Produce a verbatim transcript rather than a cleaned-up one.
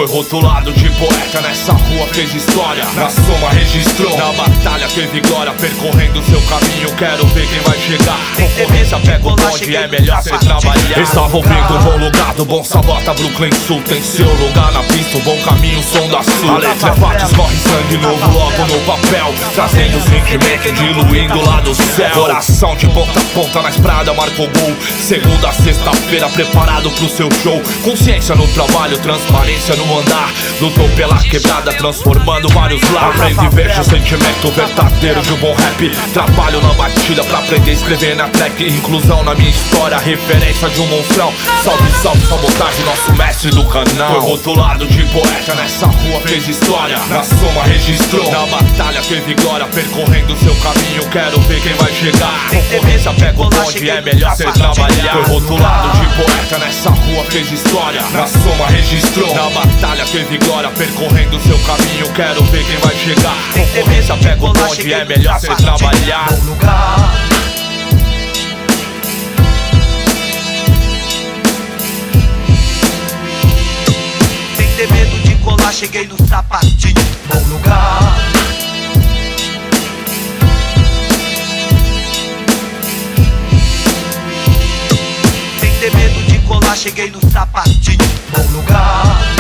rotulado de poeta, nessa rua fez história, na soma registrou, na batalha teve glória, percorrendo seu caminho, quero ver quem vai chegar. Concorrência pega o bonde, é melhor cê trabalhar. Estava ouvindo um bom lugar do bom sabota, Brooklyn Sul tem seu lugar na pista, um bom caminho, som da sul. A letra é fatos, corre sangue novo logo no papel, trazendo sentimento, diluindo lá do céu. Coração de ponta a ponta na estrada, marcou gol. Segunda a sexta-feira, preparado pro seu show. Consciência no trabalho, transparência no andar. Lutou pela quebrada, transformando vários lares. Aprende e veja o sentimento verdadeiro de um bom rap. Trabalho na batida pra aprender a escrever na track. Inclusão na minha história, referência de um monstrão. Salve, salve, sabotagem, nosso mestre do canal. Foi rotulado de poeta, nessa rua fez história, na soma registrou, na batalha teve glória, percorrendo seu caminho, quero ver quem vai chegar. Concorrência pega o bonde, é melhor cê trabalhar. Foi rotulado de poeta, nessa rua fez história, na soma registrou, na batalha teve glória, percorrendo seu caminho, quero ver quem vai chegar. Concorrência pega o bonde, é melhor cê trabalhar. Sem ter medo de colar, cheguei no sapatinho, bom lugar. Sem ter medo de colar, cheguei no sapatinho, bom lugar.